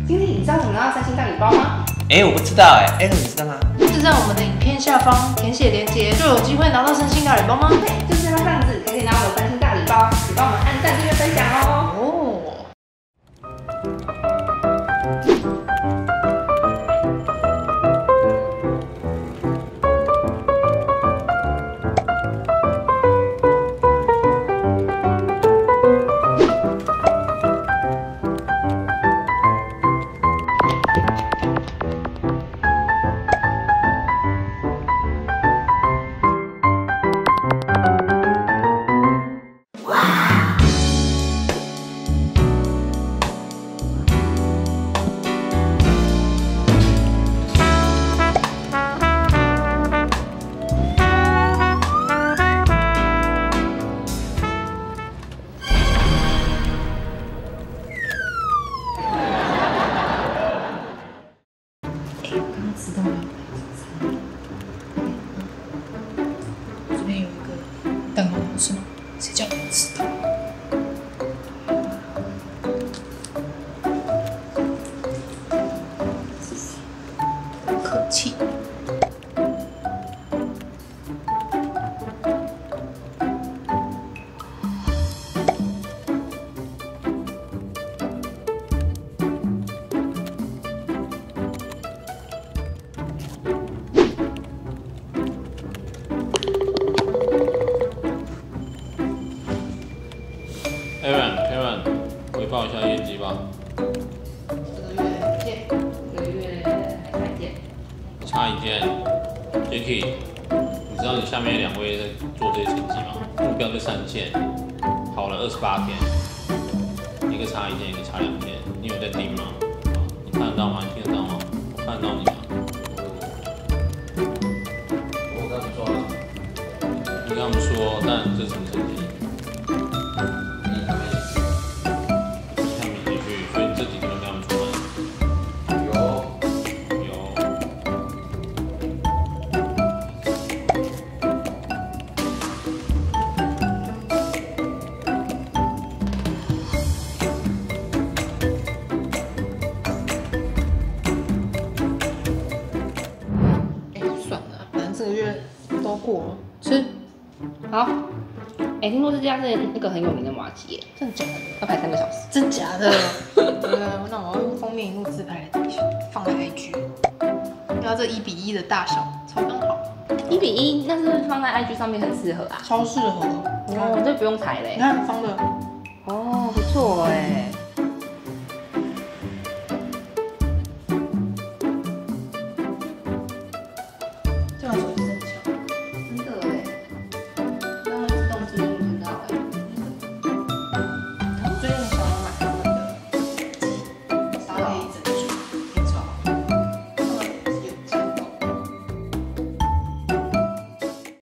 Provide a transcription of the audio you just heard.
经理，你知道怎么拿到3星大礼包吗？ 我不知道哎，你知道吗？ 是在我们的影片下方填写链接，就有机会拿到3星大礼包吗？ 就是要这样子，才可以拿我的3星大礼包。请帮我们按赞、订阅、分享哦。 知道吗？这边有一个蛋糕是吗？谁叫你吃的？客气。 Aaron， 回报一下业绩吧。 这个月见，这个月还看见。 差一件 ，Jacky， 你知道你下面2位在做这些成绩吗？目标就3件，跑了28天，一个差1件，一个差2件，你有在盯吗？你看得到吗？你听得到吗？我看得到你吗？我跟他们说了。你跟他们说，但这是什么成绩？ 这个月都过了，吃。 好。听说这家是那个很有名的麻吉耶， 真的假的？ 要排3个小时。 真假的？那我要用封面一路自拍放在 IG， 要这1:1的大小才刚好。 1:1，那是放在 IG 上面很适合啊。 超适合。 这不用裁嘞。 你看放的。 不错哎。